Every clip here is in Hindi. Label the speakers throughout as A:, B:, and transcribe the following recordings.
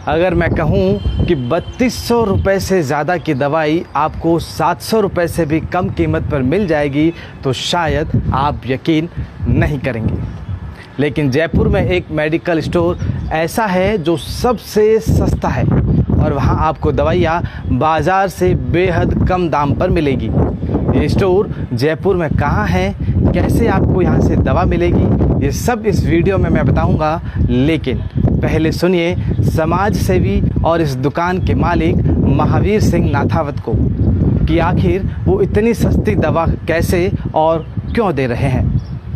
A: अगर मैं कहूं कि 3200 रुपये से ज़्यादा की दवाई आपको 700 रुपये से भी कम कीमत पर मिल जाएगी तो शायद आप यकीन नहीं करेंगे। लेकिन जयपुर में एक मेडिकल स्टोर ऐसा है जो सबसे सस्ता है और वहां आपको दवाइयाँ बाज़ार से बेहद कम दाम पर मिलेगी। ये स्टोर जयपुर में कहाँ है, कैसे आपको यहाँ से दवा मिलेगी, ये सब इस वीडियो में मैं बताऊँगा। लेकिन पहले सुनिए समाज सेवी और इस दुकान के मालिक महावीर सिंह नाथावत को कि आखिर वो इतनी सस्ती दवा कैसे और क्यों दे रहे हैं।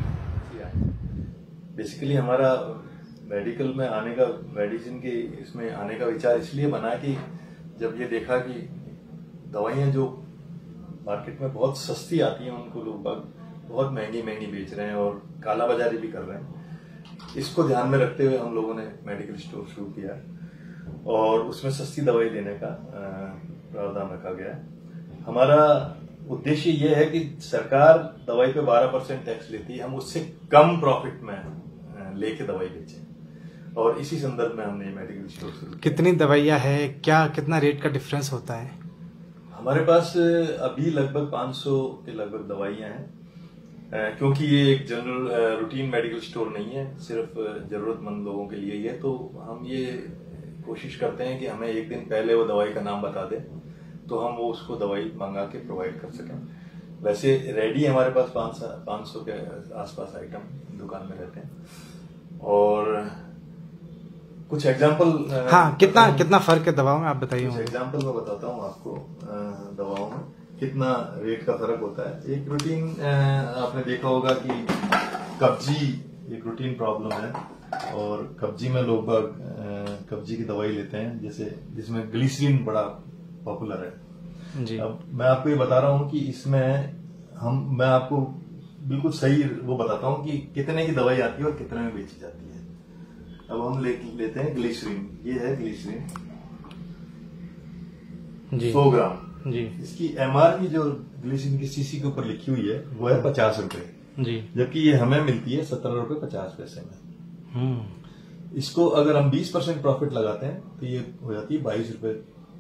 B: बेसिकली हमारा मेडिकल में आने का, मेडिसिन के इसमें आने का विचार इसलिए बना कि जब ये देखा कि दवाइयाँ जो मार्केट में बहुत सस्ती आती हैं उनको लोग बहुत महंगी बेच रहे हैं और काला बाजारी भी कर रहे हैं। इसको ध्यान में रखते हुए हम लोगों ने मेडिकल स्टोर शुरू किया और उसमें सस्ती दवाई देने का प्रावधान रखा गया है। हमारा उद्देश्य ये है कि सरकार दवाई पे 12% टैक्स लेती है, हम उससे कम प्रॉफिट में लेके दवाई बेचें और इसी संदर्भ में हमने मेडिकल स्टोर शुरू किया।
A: कितनी दवाइयाँ है, कितना रेट का डिफरेंस होता है?
B: हमारे पास अभी लगभग 500 के लगभग दवाइयाँ हैं, क्योंकि ये एक जनरल रूटीन मेडिकल स्टोर नहीं है, सिर्फ जरूरतमंद लोगों के लिए ही है। तो हम ये कोशिश करते हैं कि हमें एक दिन पहले वो दवाई का नाम बता दें तो हम वो उसको दवाई मंगा के प्रोवाइड कर सकें। वैसे रेडी हमारे पास 500 के आसपास आइटम दुकान में रहते हैं। और कुछ एग्जाम्पल,
A: हाँ, कितना फर्क है दवाओं में आप बताइए।
B: कुछ एग्जाम्पल मैं बताता हूँ आपको दवाओं में कितना रेट का फर्क होता है। एक रूटीन आपने देखा होगा कि कब्जी एक रूटीन प्रॉब्लम है और कब्जी में लोग कब्जी की दवाई लेते हैं, जैसे जिसमें ग्लिसरीन बड़ा पॉपुलर है जी। अब मैं आपको ये बता रहा हूँ कि इसमें मैं आपको बिल्कुल सही वो बताता हूँ कि कितने की दवाई आती है और कितने में बेची जाती है। अब हम लेते हैं ग्लिसरीन, ये है ग्लिसरीन 100 ग्राम जी। इसकी एमआरपी जो ग्लिसरीन की सीसी के ऊपर लिखी हुई है वो है 50 रुपए जी, जबकि ये हमें मिलती है 17 रुपए 50 पैसे में। इसको अगर हम 20% प्रॉफिट लगाते हैं तो ये हो जाती है 22 रुपए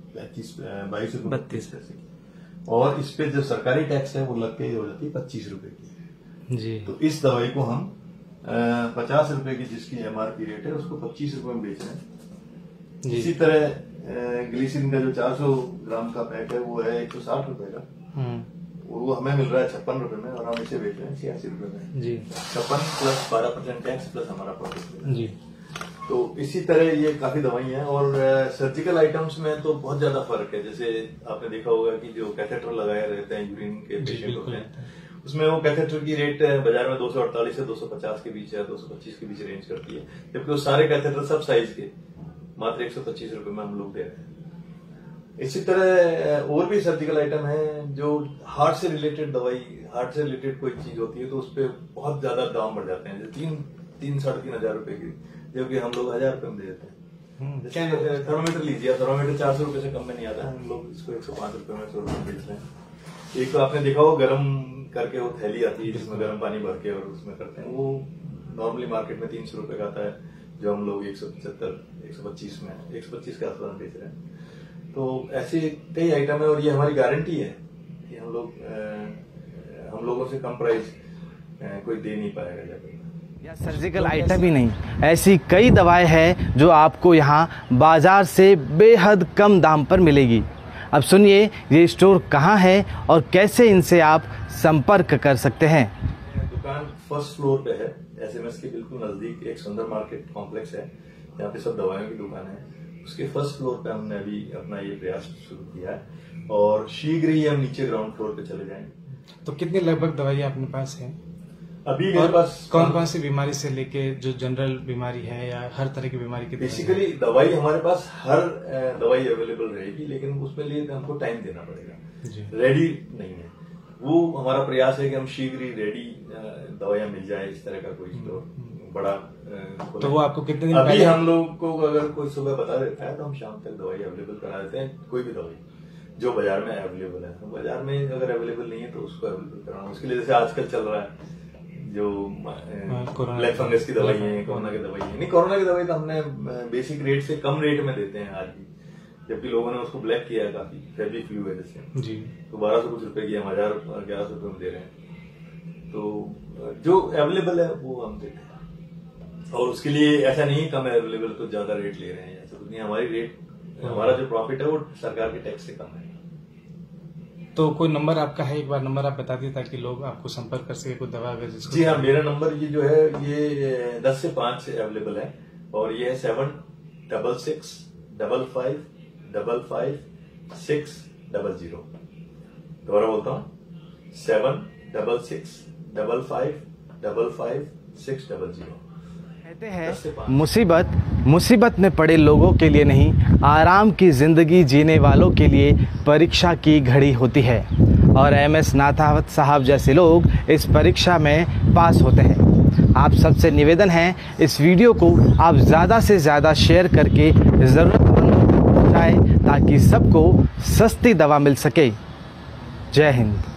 B: 32 पैसे की, और इस पे जो सरकारी टैक्स है वो लग के हो जाती है 25 रुपए की जी। तो इस दवाई को हम 50 रुपए की जिसकी एमआरपी रेट है उसको 25 रुपए में बेच रहे हैं। इसी तरह ग्लिसरीन का जो 400 ग्राम का पैक है वो है 160 रुपए का, वो हमें मिल रहा है 56 रुपए में और हम इसे बेच रहे हैं 86 रुपए में जी। 56 प्लस 12% टैक्स प्लस हमारा प्रॉफिट जी। तो इसी तरह ये काफी दवाइयां हैं। और सर्जिकल आइटम्स में तो बहुत ज्यादा फर्क है। जैसे आपने देखा होगा कि जो कैथेटर लगाए रहते हैं यूरिन के पेशेंट होते हैं, उसमें वो कैथेटर की रेट बाजार में 248 से 250 के बीच या 225 के बीच रेंज करती है, जबकि वो सारे कैथेटर सब साइज के मात्र 125 रुपए में हम लोग दे रहे हैं। इसी तरह और भी सर्जिकल आइटम है जो हार्ट से रिलेटेड दवाई, हार्ट से रिलेटेड कोई चीज होती है तो उस पर बहुत ज्यादा दाम बढ़ जाते हैं, जो 3-3,500 रुपए की, जबकि हम लोग 1000 रुपए में दे देते हैं। जैसे थर्मोमीटर लीजिए, थर्मोमीटर 400 रुपए से कम में नहीं आता है, हम लोग इसको 105 रुपए में 100 रुपए बेच रहे हैं। एक तो आपने देखा हो गर्म करके वो थैली आती है जिसमें गर्म पानी भर के और उसमें करते हैं, वो नॉर्मली मार्केट में 300 रुपए का आता है, जो हम लोग 125 के आसपास बेच रहे हैं। तो ऐसे कई आइटम है और ये हमारी गारंटी है कि हम लोगों से कम प्राइस कोई दे नहीं पाएगा।
A: या सर्जिकल आइटम ही नहीं, ऐसी कई दवाएं हैं जो आपको यहाँ बाजार से बेहद कम दाम पर मिलेगी। अब सुनिए ये स्टोर कहाँ है और कैसे इनसे आप संपर्क कर सकते हैं।
B: दुकान फर्स्ट फ्लोर पे है, एसएमएस के बिल्कुल नजदीक एक सुंदर मार्केट कॉम्प्लेक्स है, यहाँ पे सब दवाइयों की दुकान है। उसके फर्स्ट फ्लोर पे हमने अभी अपना ये प्रयास शुरू किया है और शीघ्र ही हम नीचे ग्राउंड फ्लोर पे चले जाएंगे।
A: तो कितनी लगभग दवाइयाँ अपने पास है
B: अभी मेरे पास?
A: कौन कौन सी बीमारी से लेके जो जनरल बीमारी है या हर तरह की बीमारी की?
B: बेसिकली दवाई हमारे पास हर दवाई अवेलेबल रहेगी, लेकिन उसमें लिए हमको टाइम देना पड़ेगा, रेडी नहीं है। वो हमारा प्रयास है कि हम शीघ्र ही रेडी दवाइयां मिल जाए, इस तरह का कोई स्टोर बड़ा।
A: तो वो आपको कितने दिन
B: अभी
A: पहले?
B: हम लोग को अगर कोई सुबह बता देता है तो हम शाम तक दवाई अवेलेबल करा देते हैं, कोई भी दवाई जो बाजार में अवेलेबल है। बाजार में अगर अवेलेबल नहीं है तो उसको अवेलेबल कराना, उसके लिए जैसे आजकल चल रहा है जो ब्लैक फंगस की दवाई है, कोरोना की दवाई है। नहीं, कोरोना की दवाई तो हमने बेसिक रेट से कम रेट में देते हैं आज भी, जबकि लोगों ने उसको ब्लैक किया है काफी, फेविक्विक वजह से जी। तो 1200 कुछ रुपए की हम 1100 रुपए में दे रहे हैं। तो जो अवेलेबल है वो हम देते हैं, और उसके लिए ऐसा नहीं कम अवेलेबल तो ज्यादा रेट ले रहे हैं, ऐसा कुछ नहीं। हमारी रेट, हमारा जो प्रॉफिट है वो सरकार के टैक्स से कम है।
C: तो कोई नंबर आपका है, एक बार नंबर आप बता दें ताकि लोग आपको संपर्क कर सके, कोई दवा अगर जिसको।
B: जी हाँ, मेरा नंबर ये जो है ये 10 से 5 से अवेलेबल है, और ये है 766 55 55 600। दोबारा बोलता हूँ, 766 55 55 600।
A: कहते हैं मुसीबत में पड़े लोगों के लिए नहीं, आराम की जिंदगी जीने वालों के लिए परीक्षा की घड़ी होती है, और MS नाथावत साहब जैसे लोग इस परीक्षा में पास होते हैं। आप सबसे निवेदन है, इस वीडियो को आप ज़्यादा से ज़्यादा शेयर करके ज़रूरतमंदों तक पहुँचाएं, ताकि सबको सस्ती दवा मिल सके। जय हिंद।